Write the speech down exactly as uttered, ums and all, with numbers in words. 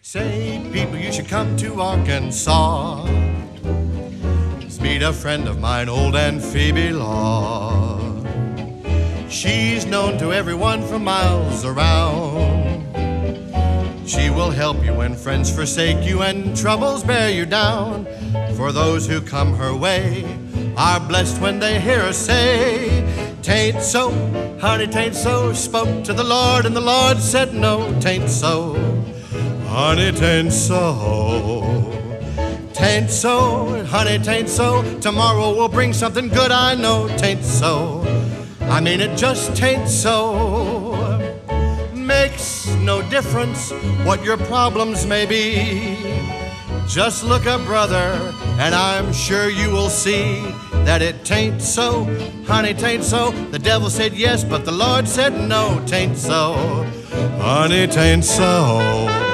Say, people, you should come to Arkansas. Meet a friend of mine, old Aunt Phoebe Law. She's known to everyone for miles around. She will help you when friends forsake you and troubles bear you down. For those who come her way are blessed when they hear her say, "Tain't so, honey, tain't so." Spoke to the Lord and the Lord said no. Tain't so, honey, tain't so. Tain't so, honey, tain't so. Tomorrow will bring something good, I know. Tain't so, I mean it just tain't so. Makes no difference what your problems may be. Just look up, brother, and I'm sure you will see that it tain't so, honey, tain't so. The devil said yes, but the Lord said no. Tain't so, honey, tain't so.